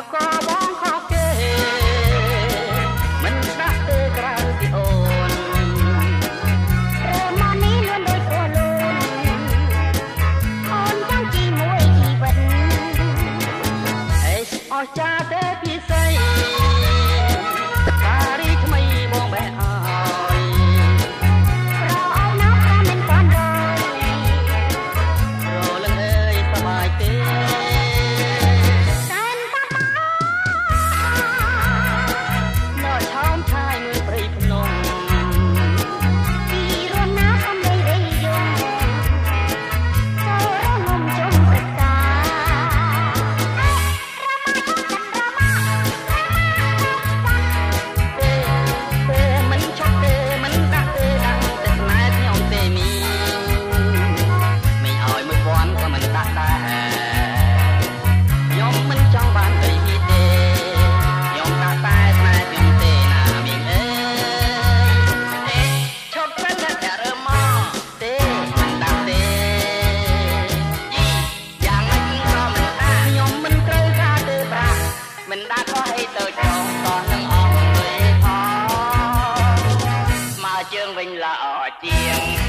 ក៏បងខកគេមិនស្ដាប់ទេក្រៅពីអូនរើមកនេះលួនដូចអូនលូនអូនចង់ជីមួយជីវិតអេអស់ចាទេពីស្អីការីថ្មីបងបែអើយរអោណាស់តែមិនបានរលឹងអើយសប្បាយទេមិនដាច់ក៏ឲ្យទៅចងតោះនឹងអស់លុយផងស្មើជើងវិញល្អជាង